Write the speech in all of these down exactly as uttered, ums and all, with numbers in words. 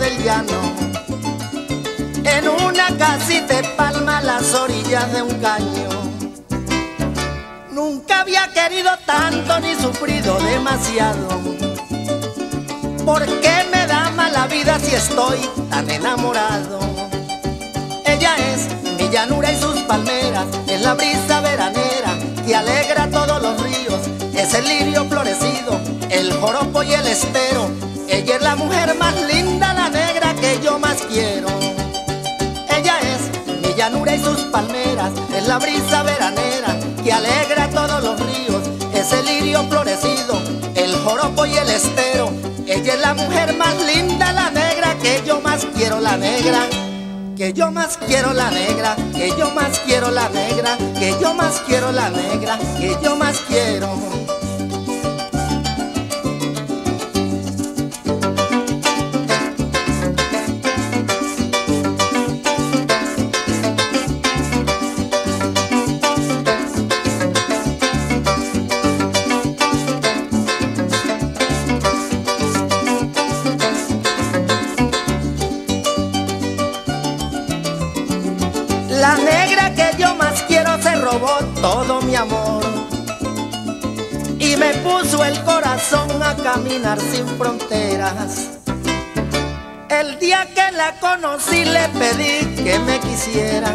del llano, en una casita de palma a las orillas de un caño. Nunca había querido tanto ni sufrido demasiado. ¿Por qué me da mala vida si estoy tan enamorado? Ella es mi llanura y sus palmeras, es la brisa veranera que alegra todos los ríos, es el lirio florecido, el joropo y el estero. Ella es la mujer más linda, la negra que yo más quiero. Ella es mi llanura y sus palmeras, es la brisa veranera que alegra todos los ríos, es el lirio florecido, el joropo y el estero. Ella es la mujer más linda, la negra que yo más quiero, la negra. Que yo más quiero la negra, que yo más quiero la negra, que yo más quiero la negra, que yo más quiero. La negra que yo más quiero se robó todo mi amor y me puso el corazón a caminar sin fronteras. El día que la conocí le pedí que me quisiera.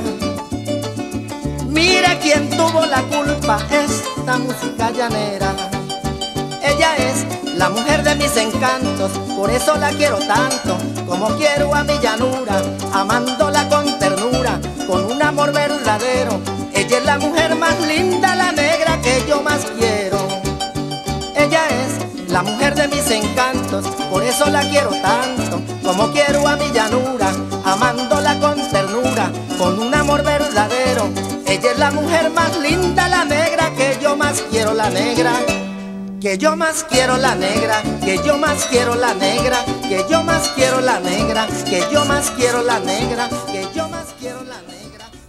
Mire quién tuvo la culpa, esta música llanera. Ella es la mujer de mis encantos, por eso la quiero tanto, como quiero a mi llanura, amándola con ternura, con un amor verdadero. Ella es la mujer más linda, la negra que yo más quiero. Ella es la mujer de mis encantos, por eso la quiero tanto, como quiero a mi llanura, amándola con ternura, con un amor verdadero. Ella es la mujer más linda, la negra que yo más quiero, la negra. Que yo más quiero la negra, que yo más quiero la negra, que yo más quiero la negra, que yo más quiero la negra, que yo más quiero la negra.